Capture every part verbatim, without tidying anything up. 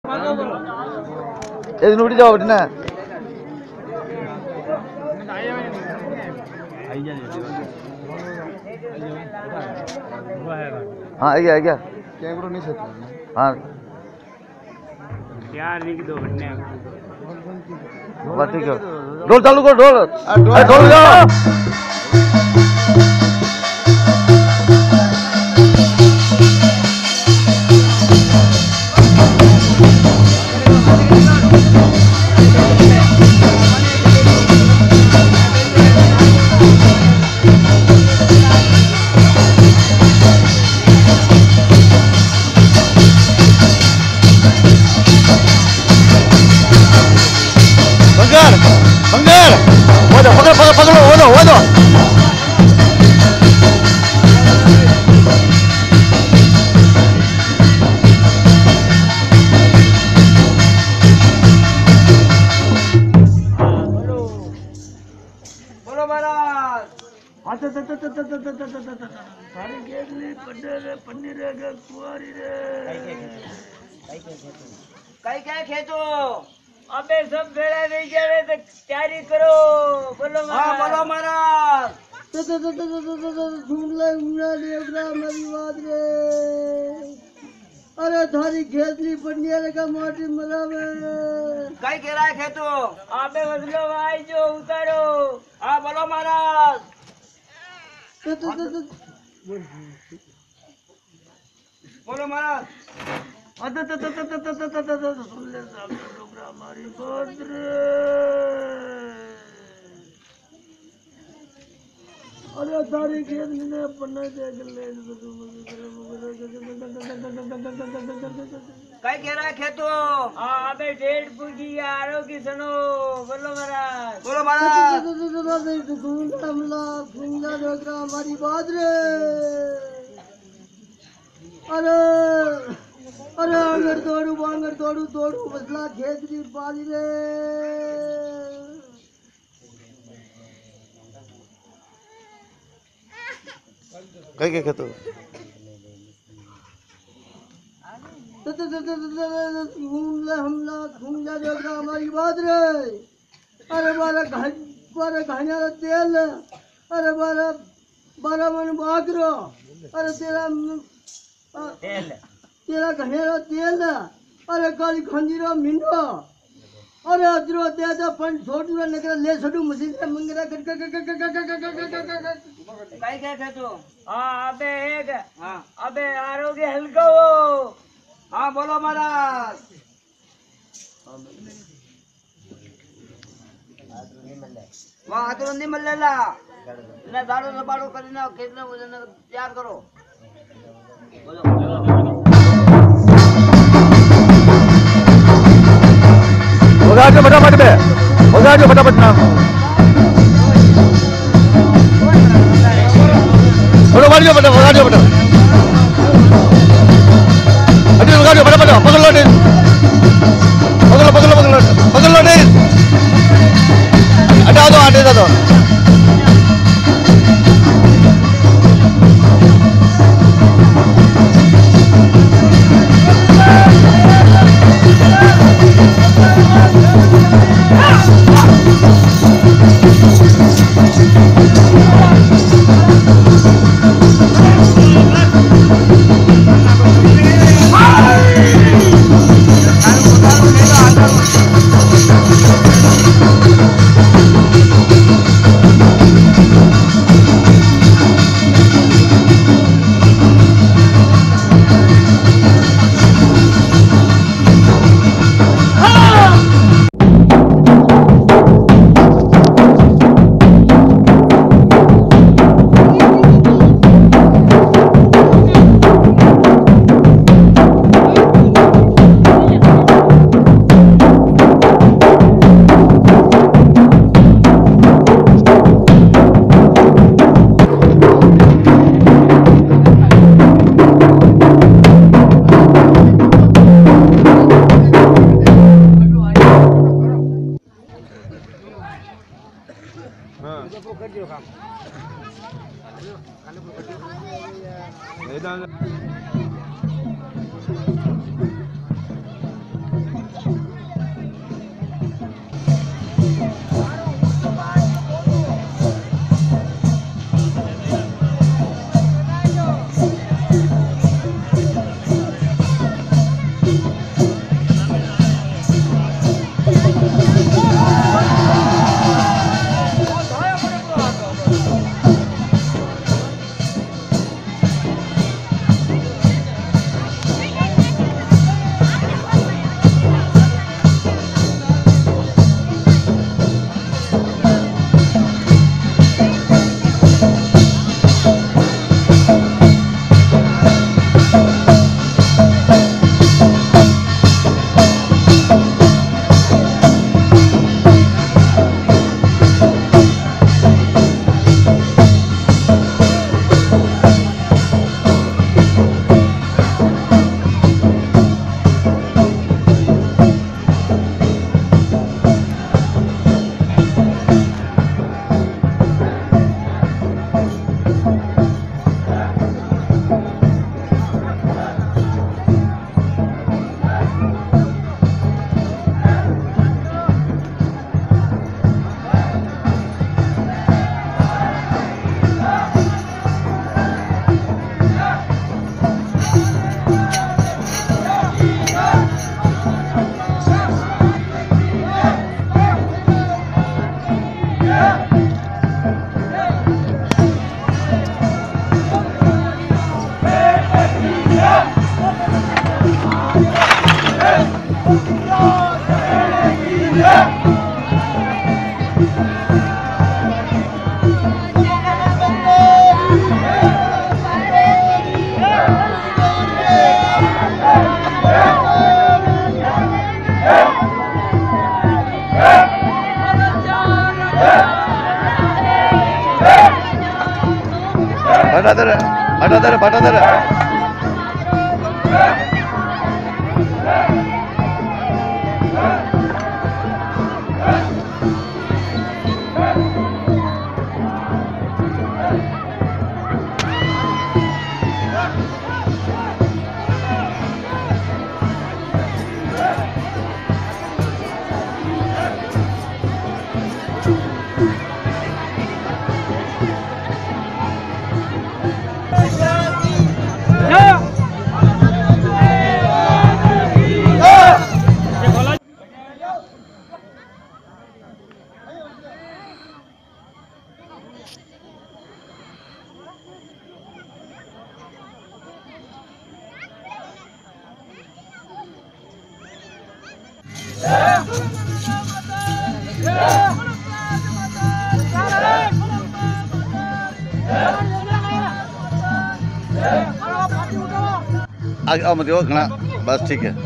ये नूटी जाओ बेटा ना हाँ आ गया आ गया कैमरा नहीं सकता हाँ यार नहीं दो बनने ठीक है ढोल चालू करो ढोल ढोल जाओ Banggar, waduh, pagel, pagel, pagel, waduh, waduh. Bola barat. Ada, ada, ada, ada, ada, ada, ada, ada. Hari ini pandai, pandai agak kuat ini. Kai kai खेतो अबे सब भेड़ा नहीं जावे तो तैयारी करो बोलो हाँ बोलो महाराज तो तो तो तो तो तो तो सुन ले मुना देवरा मेरी बात रे अरे थारी खेतली पंडिया का माटी मरावे काई कह रहा है खेतो अबे बदलो भाई जो उतारो हाँ बोलो महाराज तो तो तो तो बोलो महाराज अरे तो तो तो तो तो तो तो तो सुन ले साहब डोगरा हमारी बात रे अरे तारी खेत में पन्ना देख ले काय कह रहा है खेतो हाँ अबे डेढ़ पूजी यारों की सुनो बोलो महाराज बोलो महाराज हमला सुंगा डोगरा हमारी बात रे अरे अरे अंगर तोड़ू बांगर तोड़ू तोड़ू मसला खेतरी पाली रे कहीं क्या कहते हो तो तो तो तो हमला हमला घूमला जोगरा हमारी बात रे अरे बारा घाट बारा घाना तेल अरे बारा बारा मन बागरो अरे तेरा तेल तेरा घनेरा तेल अरे काली खंजीरो मिंडो अरे अदरो देदा पण छोटू नगर ले छडू मशीन से मंगरा कर कर कर कर कर काय काय कहतो हां अबे एक हां अबे आरोग्य हल्का हो हां बोलो महाराज वाह आतरो नहीं मल्लेला ने दाड़ो दबाड़ो કરીને કેટલા વજન તૈયાર કરો બોલો उधर जो फटाफट में उधर जो फटाफट ना उधर जो फटाफट उधर जो फटाफट अरे उधर जो फटाफट पकड़ लो नहीं पकड़ लो पकड़ लो पकड़ लो पकड़ लो नहीं हटा दो हटा दो Patadara, patadara, patadara. आगे आओ मत हो घना बस ठीक है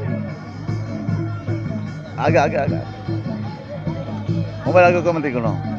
आगे आगे आगे मोबाइल आगे कमेंट करो